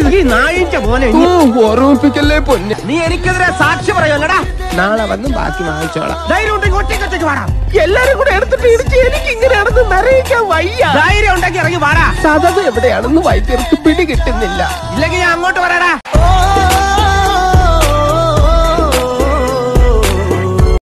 ഈ നായിന്റെ മോനെ ഓർമ്മിപ്പിക്കല്ലേ പൊന്നെ. നീ എനിക്കെതിരെ സാക്ഷി പറയുമല്ലടാ. നാളെ വന്ന് ബാക്കി വാങ്ങിച്ചോളാം. ധൈര്യം ഉണ്ടെങ്കിൽ ഒറ്റയ്ക്ക് വാടാ. എല്ലാരും കൂടെ എടുത്തിട്ട് ഇടിച്ച് എനിക്ക് ഇങ്ങനെയാണെന്ന് നിറയിക്കാൻ വയ്യ. ധൈര്യം ഉണ്ടെങ്കിൽ ഇറങ്ങി വാടാ. സതത് എവിടെയാണെന്ന് വൈദ്യർക്ക് പിടി കിട്ടുന്നില്ല. ഇല്ലെങ്കിൽ ഞാൻ അങ്ങോട്ട് വരാടാ.